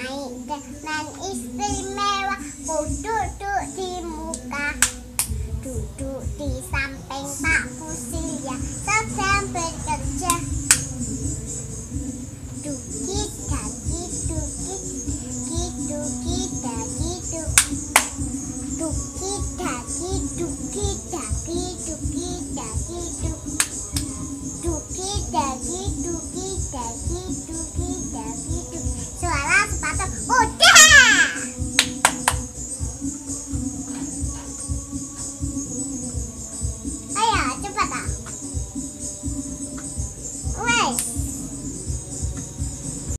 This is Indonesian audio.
naik dengan istimewa. Ku duduk di muka, duduk di samping Pak Fusilya sedang bekerja. Duki daki duki, duki daki duki, duki daki duki daki, duki daki duki.